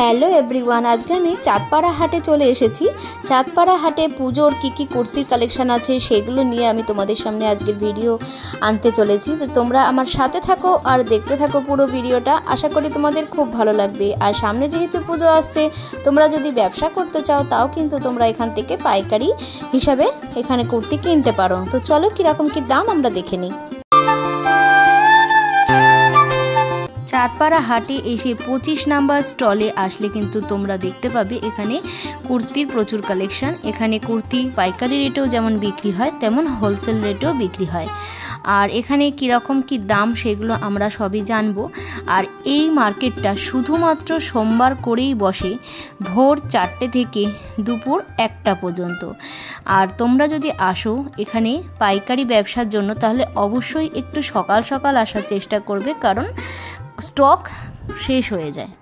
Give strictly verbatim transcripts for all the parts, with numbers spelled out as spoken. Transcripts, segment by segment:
Hello everyone, আজকে আমি চাঁদপাড়া হাটে চলে এসেছি। চাঁদপাড়া হাটে পুজোর কী কী কুর্তির কালেকশান আছে সেগুলো নিয়ে আমি তোমাদের সামনে আজকের ভিডিও আনতে চলেছি। তো তোমরা আমার সাথে থাকো আর দেখতে থাকো পুরো ভিডিওটা। আশা করি তোমাদের খুব ভালো লাগবে। আর সামনে যেহেতু পুজো আসছে, তোমরা যদি ব্যবসা করতে চাও তাও কিন্তু তোমরা এখান থেকে পাইকারি হিসাবে এখানে কুর্তি কিনতে পারো। তো চলো কীরকম কী দাম আমরা দেখে নিই। চাঁদপাড়া হাটে এসে পঁচিশ নাম্বার স্টলে আসলে কিন্তু তোমরা দেখতে পাবে এখানে কুর্তির প্রচুর কালেকশন। এখানে কুর্তি পাইকারি রেটেও যেমন বিক্রি হয় তেমন হোলসেল রেটেও বিক্রি হয়। আর এখানে কীরকম কি দাম সেগুলো আমরা সবই জানবো। আর এই মার্কেটটা শুধুমাত্র সোমবার করেই বসে, ভোর চারটে থেকে দুপুর একটা পর্যন্ত। আর তোমরা যদি আসো এখানে পাইকারি ব্যবসার জন্য তাহলে অবশ্যই একটু সকাল সকাল আসার চেষ্টা করবে, কারণ স্টক শেষ হয়ে যায়।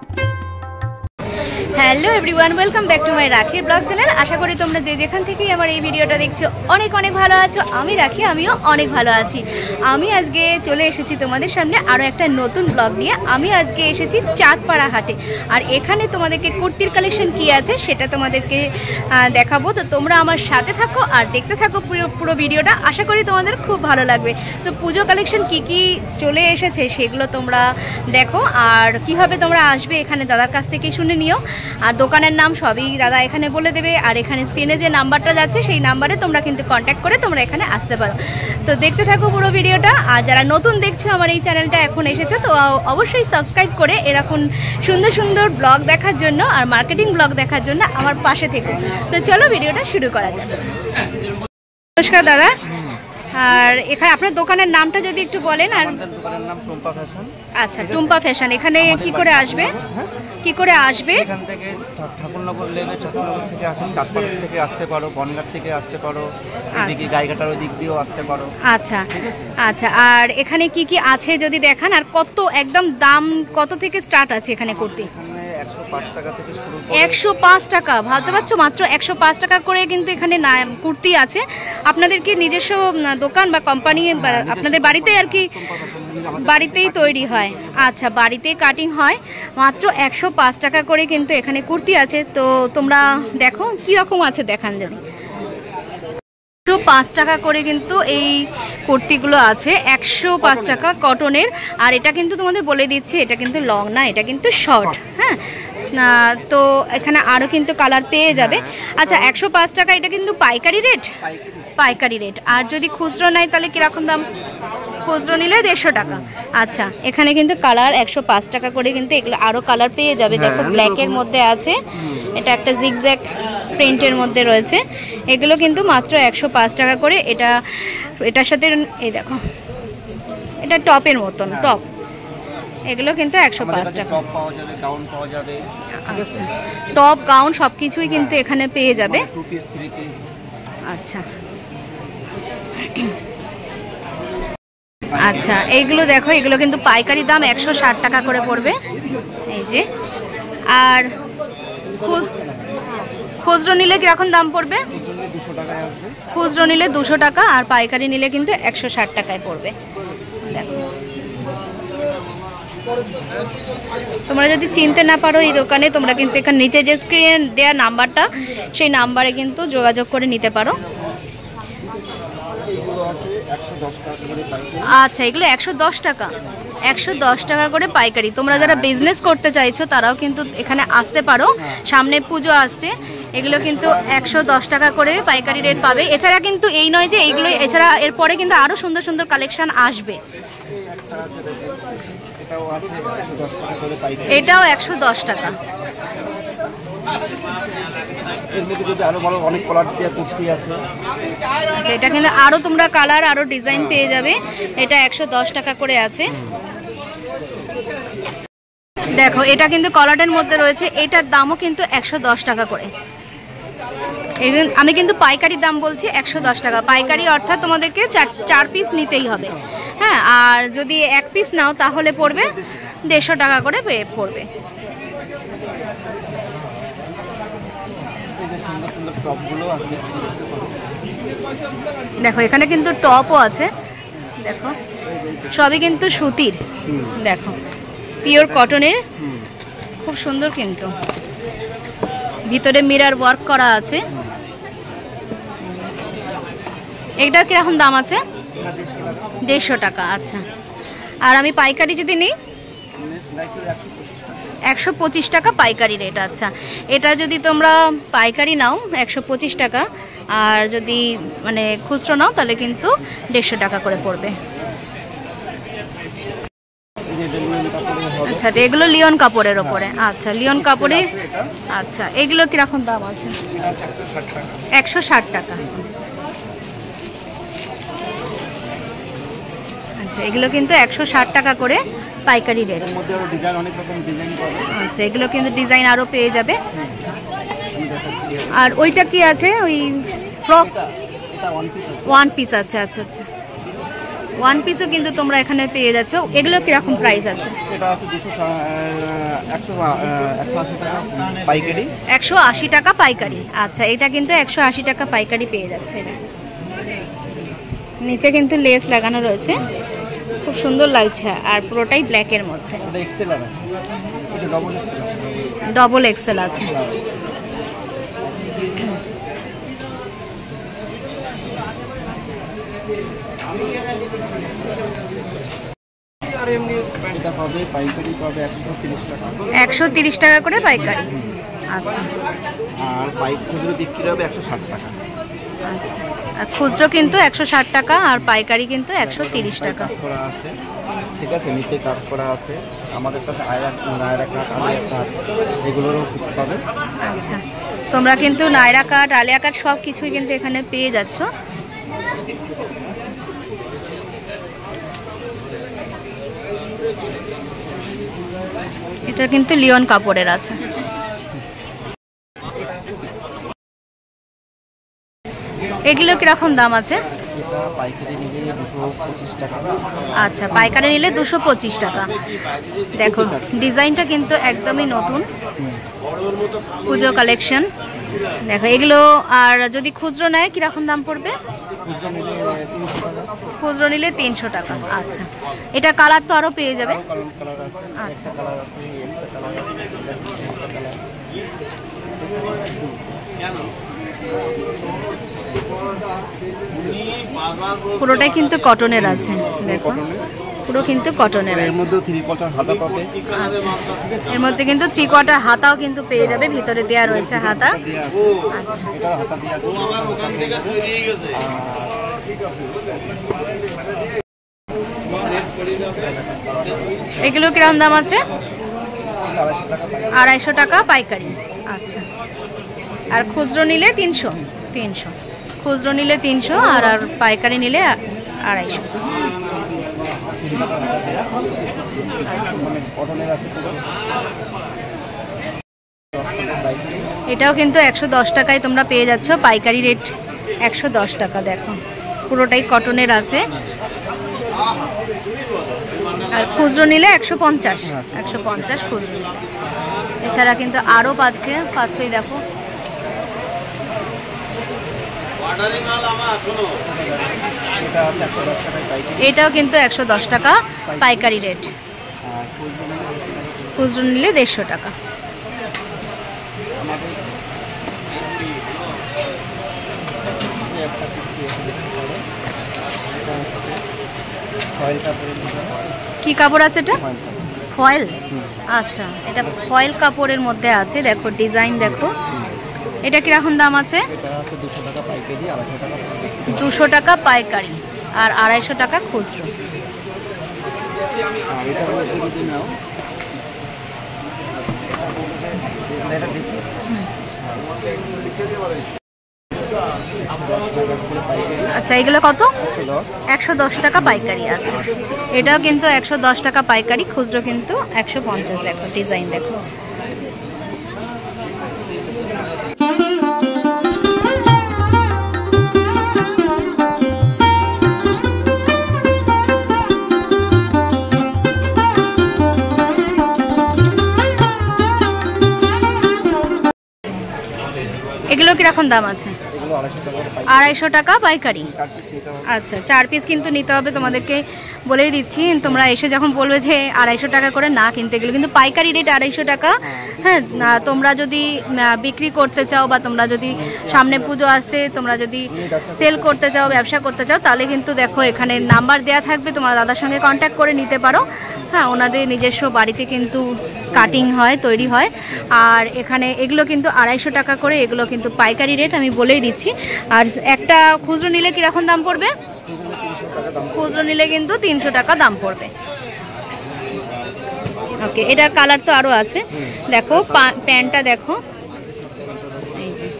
Hello everyone, welcome back to my রাখির ব্লগ চ্যানেল। আশা করি তোমরা যে যেখান থেকেই আমার এই ভিডিওটা দেখছো অনেক অনেক ভালো আছো। আমি রাখি, আমিও অনেক ভালো আছি। আমি আজকে চলে এসেছি তোমাদের সামনে আরও একটা নতুন ব্লগ নিয়ে। আমি আজকে এসেছি চাঁদপাড়া হাটে, আর এখানে তোমাদেরকে কুর্তির কালেকশন কি আছে সেটা তোমাদেরকে দেখাবো। তো তোমরা আমার সাথে থাকো আর দেখতে থাকো পুরো পুরো ভিডিওটা। আশা করি তোমাদের খুব ভালো লাগবে। তো পুজো কালেকশন কি কি চলে এসেছে সেগুলো তোমরা দেখো, আর কীভাবে তোমরা আসবে এখানে দাদার কাছ থেকে শুনে নিও। আর দোকানের নাম সবই দাদা এখানে বলে দেবে। আর এখানে স্ক্রিনে যে নাম্বারটা যাচ্ছে সেই নাম্বারে তোমরা কিন্তু কন্ট্যাক্ট করে তোমরা এখানে আসতে পারো। তো দেখতে থাকো পুরো ভিডিওটা। আর যারা নতুন দেখছো আমার এই চ্যানেলটা এখন এসেছো, তো অবশ্যই সাবস্ক্রাইব করে এরকম সুন্দর সুন্দর ব্লগ দেখার জন্য আর মার্কেটিং ব্লগ দেখার জন্য আমার পাশে থেকো। তো চলো ভিডিওটা শুরু করা যাক। নমস্কার দাদা, আর এখানে আপনার দোকানের নামটা যদি একটু বলেন। আর দোকানের নাম টুম্পা ফ্যাশন। আচ্ছা, টুম্পা ফ্যাশন। এখানে কি করে আসবে? কি করে আসবে? এখান থেকে ঠাকুরনগর লেবে, ঠাকুরনগর থেকে আসেন, চাঁদপাড়া থেকে আসতে পারো, বনগাঁ থেকে আসতে পারো, এদিকে গাইঘাটার ওই দিক দিয়েও আসতে পারো। আচ্ছা আচ্ছা, আর এখানে কি কি আছে যদি দেখান, আর কত একদম দাম কত থেকে স্টার্ট আছে এখানে কুর্তি? একশো পাঁচ টাকা থেকে শুরু। একশো পাঁচ টাকা, ভাবতে পারছো? মাত্র একশো পাঁচ টাকা করে কিন্তু এখানে কুর্তি আছে। আপনাদের কি নিজস্ব দোকান বা কোম্পানি, আপনাদের বাড়িতেই আর কি বাড়িতেই তৈরি হয়? আচ্ছা, বাড়িতেই কাটিং হয়। মাত্র একশো পাঁচ টাকা করে কিন্তু এখানে কুর্তি আছে। তো তোমরা দেখো কীরকম আছে দেখান যদি। একশো পাঁচ টাকা করে কিন্তু এই কুর্তিগুলো আছে, একশো পাঁচ টাকা কটনের। আর এটা কিন্তু তোমাদের বলে দিচ্ছি, এটা কিন্তু লং না, এটা কিন্তু শর্ট। হ্যাঁ, তো এখানে আরও কিন্তু কালার পেয়ে যাবে। আচ্ছা, একশো পাঁচ টাকা এটা কিন্তু পাইকারি রেট, পাইকারি রেট। আর যদি খুচরো নেয় তাহলে কীরকম দাম? খুচরো নিলে দেড়শো টাকা। আচ্ছা, এখানে কিন্তু কালার একশো পাঁচ টাকা করে কিন্তু এগুলো আরও কালার পেয়ে যাবে। দেখো ব্ল্যাকের মধ্যে আছে, এটা একটা জিগজ্যাগ প্রিন্টের মধ্যে রয়েছে। এগুলো কিন্তু মাত্র একশো পাঁচ টাকা করে। এটা এটার সাথে এই দেখো, এটা টপের মতন টপ, এগুলো কিন্তু একশো পাঁচ টাকা। আচ্ছা, টপ গাউন সব কিছুই কিন্তু এখানে পেয়ে যাবে। আচ্ছা আচ্ছা, এইগুলো দেখো, এগুলো কিন্তু পাইকারি দাম একশো ষাট টাকা করে পড়বে, এই যে। আর খুচরো নিলে কিরকম দাম পড়বে? খুচরো নিলে দুশো টাকা, আর পাইকারি নিলে কিন্তু একশো ষাট টাকায় পড়বে। দেখো, তোমরা যদি চিনতে না পারো এই দোকানে, তোমরা কিন্তু এখানে নিচে যে স্ক্রিনে দেওয়া নাম্বারটা সেই নাম্বারে কিন্তু যোগাযোগ করে নিতে পারো। আচ্ছা, এগুলো একশো দশ টাকা, একশো দশ টাকা করে পাইকারি। তোমরা যারা বিজনেস করতে চাইছো তারাও কিন্তু এখানে আসতে পারো। সামনে পুজো আসছে, এগুলো কিন্তু একশো দশ টাকা করে পাইকারি রেট পাবে। এছাড়া কিন্তু এই নয় যে এইগুলো, এছাড়া এরপরে কিন্তু আরও সুন্দর সুন্দর কালেকশন আসবে। এটাও একশো দশ টাকা। আচ্ছা, এটা কিন্তু আরও তোমরা কালার আরও ডিজাইন পেয়ে যাবে। এটা একশো দশ টাকা করে আছে। দেখো, এটা কিন্তু কলারের মধ্যে রয়েছে, এটার দামও কিন্তু একশো দশ টাকা করে। আমি কিন্তু পাইকারি দাম বলছি একশো দশ টাকা। পাইকারি অর্থাৎ তোমাদেরকে চার চার পিস নিতেই হবে। হ্যাঁ, আর যদি এক পিস নাও তাহলে পড়বে দেড়শো টাকা করে পড়বে। দেখো, এখানে কিন্তু টপও আছে। দেখো, সবই কিন্তু সুতির। দেখো, পিওর কটনের খুব সুন্দর, কিন্তু ভিতরে মিরর ওয়ার্ক করা আছে। এটা কিরকম দাম আছে? দেড়শো টাকা। আচ্ছা, আর আমি পাইকারি যদি নিই একশো পঁচিশ টাকা পাইকারি রেট। আচ্ছা, এটা যদি তোমরা পাইকারি নাও একশো পঁচিশ টাকা, আর যদি মানে খুচরো নাও তাহলে কিন্তু দেড়শো টাকা করে পড়বে। আচ্ছা, এগুলো লিওন কাপড়ের ওপরে। আচ্ছা, লিওন কাপড়ে। আচ্ছা, এগুলো কিরকম দাম আছে? একশো ষাট টাকা। আচ্ছা, এগুলো কিন্তু একশো ষাট টাকা করে পাইকারি রেট। আচ্ছা, এগুলো কিন্তু ডিজাইন আরও পেয়ে যাবে। আর ওইটা কি আছে? ওই ফ্রক ওয়ান পিস আছে। আচ্ছা আচ্ছা, ওয়ান পিসও কিন্তু তোমরা এখানে পেয়ে যাচ্ছ। এগুলো কিরকম প্রাইস আছে? একশো আশি টাকা পাইকারি। আচ্ছা, এটা কিন্তু একশো আশি টাকা পাইকারি পেয়ে যাচ্ছে। নিচে কিন্তু লেস লাগানো রয়েছে, খুব সুন্দর লাগছে, আর পুরোটাই ব্ল্যাকের মধ্যে। ডবল এক্সেল আছে। একশো তিরিশ টাকা করে পাইকারি। আচ্ছা, আর খুচরো বিক্রি হবে একশো ষাট টাকা। আচ্ছা, আর খুচরো কিন্তু একশো ষাট টাকা, আর পাইকারি কিন্তু একশো তিরিশ টাকা। ঠিক আছে, নিচে কাজ করা আছে। আমাদের কাছে আয়রা নায়রা কাঠ, আলিয়া কাঠ এগুলোরও পাবে। আচ্ছা, তোমরা কিন্তু নায়রা কাঠ, আলিয়া কাঠ সব কিছুই কিন্তু এখানে পেয়ে যাচ্ছ। এটা কিন্তু লিওন কাপড়ের আছে। এগুলো কিরকম দাম আছে? আচ্ছা, পাইকারি নিলে দুশো পঁচিশ টাকা। দেখো, ডিজাইনটা কিন্তু একদমই নতুন, পুজো কালেকশন। দেখো এগুলো। আর যদি খুচরো নেয় কিরকম দাম পড়বে? খুচরো নিলে তিনশো টাকা। আচ্ছা, এটা কালার তো আরও পেয়ে যাবে। আচ্ছা, পুরোটাই কিন্তু কটনের আছে। দেখো, পুরো কিন্তু কটনের আছে। এর মধ্যে থ্রি কোয়ার্টার হাতা পাবে। আচ্ছা, এর মধ্যে কিন্তু থ্রি কোয়ার্টার হাতাও কিন্তু পেয়ে যাবে, ভিতরে দেয়া রয়েছে হাতা। আচ্ছা, এটা হাতা দেয়া আছে। এগুলো কিরকম দাম আছে? আড়াইশো টাকা পাইকারি। আচ্ছা, আর খুচরো নিলে তিনশো। তিনশো খুচরো নিলে তিনশো, আর আর পাইকারি নিলে আড়াইশো। এটাও কিন্তু একশো দশ টাকায় তোমরা পেয়ে যাচ্ছ, পাইকারি রেট একশো দশ টাকা। দেখো, পুরোটাই কটনের আছে, আর খুচরো নিলে একশো পঞ্চাশ। একশো পঞ্চাশ খুচরো। এছাড়া কিন্তু আরও পাচ্ছে পাচ্ছেই। দেখো, এটাও কিন্তু একশো দশ টাকা পাইকারি রেট, খুচরো নিলে দেড়শো টাকা। কি কাপড় আছে এটা? ফয়েল। আচ্ছা, এটা ফয়েল কাপড়ের মধ্যে আছে। দেখো ডিজাইন, দেখো এটা কিরকম দাম আছে? দুশো টাকা পাইকারি, আর আড়াইশো টাকা খুচরো। আচ্ছা, এগুলো কত? একশো দশ টাকা পাইকারি। আছে, এটাও কিন্তু একশো দশ টাকা পাইকারি, খুচরো কিন্তু একশো পঞ্চাশ। দেখো ডিজাইন, দেখো। এগুলো কিরকম দাম আছে? এগুলো আড়াইশো টাকা করে আড়াইশো টাকা পাইকারি। চার পিস নিতে হবে। আচ্ছা, চার পিস কিন্তু নিতে হবে, তোমাদেরকে বলেই দিচ্ছি। তোমরা এসে যখন বলবে যে আড়াইশো টাকা করে না কিনতে, গেলে কিন্তু পাইকারি রেট আড়াইশো টাকা। হ্যাঁ, তোমরা যদি বিক্রি করতে চাও বা তোমরা যদি সামনে পুজো আসছে, তোমরা যদি সেল করতে চাও, ব্যবসা করতে চাও, তাহলে কিন্তু দেখো এখানে নাম্বার দেওয়া থাকবে, তোমরা দাদার সঙ্গে কন্ট্যাক্ট করে নিতে পারো। হ্যাঁ, ওনাদের নিজস্ব বাড়িতে কিন্তু কাটিং হয়, তৈরি হয়। আর এখানে এগুলো কিন্তু আড়াইশো টাকা করে, এগুলো কিন্তু পাইকারি রেট, আমি বলেই দিচ্ছি। আর একটা খুচরো নিলে কীরকম দাম পড়বে? খুচরো নিলে কিন্তু তিনশো টাকা দাম পড়বে। ওকে, এটার কালার তো আরও আছে, দেখো প্যান্টটা দেখো, এই যে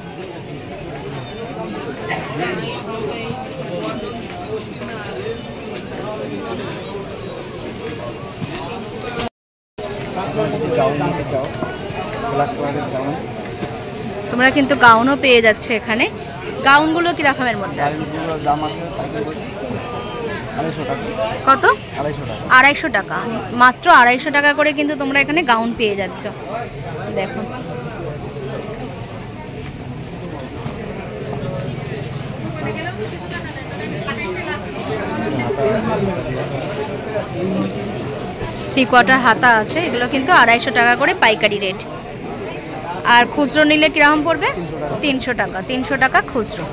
তোমরা কিন্তু গাউনও পেয়ে যাচ্ছ এখানে। গাউনগুলো কি রকমের মধ্যে আছে? দাম আছে কত? আড়াইশো টাকা, মাত্র আড়াইশো টাকা করে কিন্তু তোমরা এখানে গাউন পেয়ে যাচ্ছ। দেখো থ্রি কোয়ার্টার হাতা আছে, এগুলো কিন্তু আড়াইশো টাকা করে পাইকারি রেট। আর খুচরো নিলে কিরকম পড়বে? তিনশো টাকা। তিনশো টাকা খুচরো।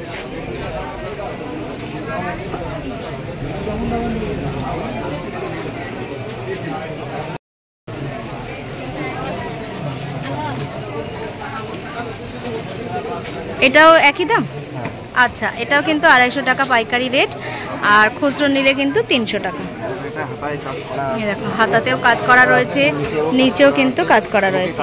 এটাও একই দাম? আচ্ছা, এটাও কিন্তু আড়াইশো টাকা পাইকারি রেট, আর খুচরো নিলে কিন্তু তিনশো টাকা। দেখো হাতাতেও কাজ করা রয়েছে, নিচেও কিন্তু কাজ করা রয়েছে।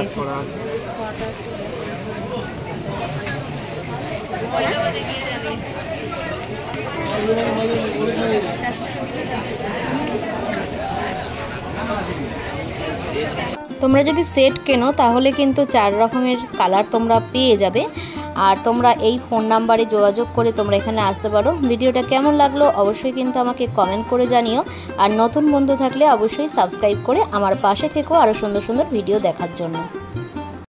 তোমরা যদি সেট কেনো তাহলে কিন্তু চার রকমের কালার তোমরা পেয়ে যাবে। আর তোমরা এই ফোন নাম্বারে যোগাযোগ করে তোমরা এখানে আসতে পারো। ভিডিওটা কেমন লাগলো অবশ্যই কিন্তু আমাকে কমেন্ট করে জানিও। আর নতুন বন্ধু থাকলে অবশ্যই সাবস্ক্রাইব করে আমার পাশে থেকো আরও সুন্দর সুন্দর ভিডিও দেখার জন্য।